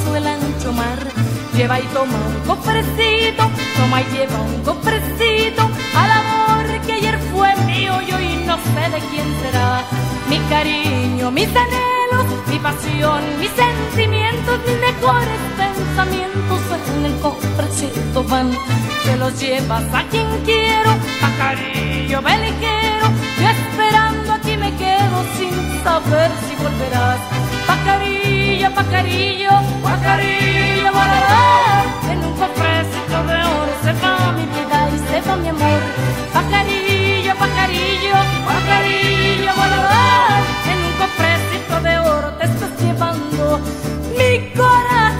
cruzo el ancho mar. Lleva y toma un cofrecito, toma y lleva un cofrecito al amor que ayer fue mío y hoy no sé de quién será. Mi cariño, mis anhelos, mi pasión, mis sentimientos, mis mejores pensamientos en el cofrecito van. Te los llevas a quien quiero, pajarillo ligero, yo esperando aquí me quedo sin saber si volverás. Pajarillo, pajarillo, pajarillo volará, en un cofrecito de oro se va mi vida y se va mi amor. Pajarillo, pajarillo, pajarillo volará, en un cofrecito de oro te estás llevando mi corazón.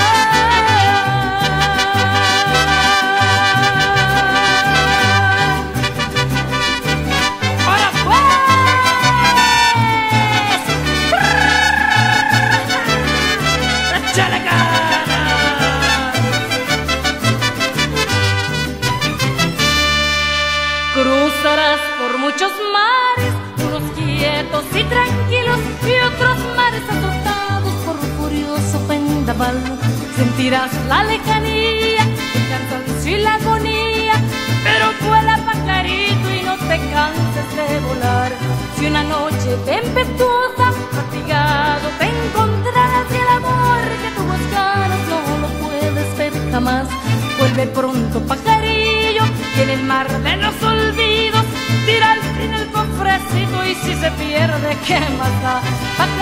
Cruzarás por muchos mares, unos quietos y tranquilos y otros mares azotados por un furioso vendaval. Sentirás la lejanía, el cansancio y la agonía, pero vuela pajarito y no te canses de volar. Si una noche tempestuosa, fatigado te encontrarás y el amor que tú buscarás no lo puedes ver jamás. Vuelve pronto pajarillo y en el mar de los olvidos tira al fin el cofrecito y si se pierde, ¿qué más da?